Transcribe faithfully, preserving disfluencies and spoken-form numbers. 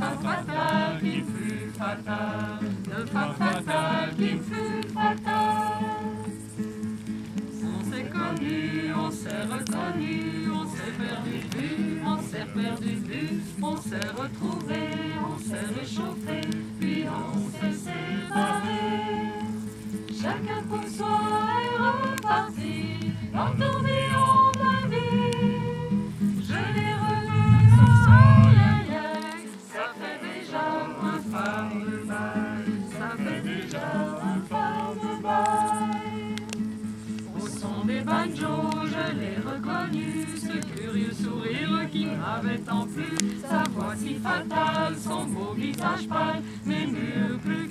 femme fatale qui fut fatale, de femme fatale qui fut fatale. On s'est connu, on s'est reconnu, on s'est perdu de vue, on s'est perdu de vue, on s'est retrouvé, on s'est réchauffé, puis on s'est séparé. Chacun pour soi est reparti dans le tourbillon de la vie. Je l'ai revu sur son yaya, ça fait déjà un phare de bail, ça fait déjà un phare de bail. Au son des banjos, je l'ai reconnu, ce curieux sourire qui m'avait tant plu, sa voix si fatale, son beau visage pâle, mes murs plus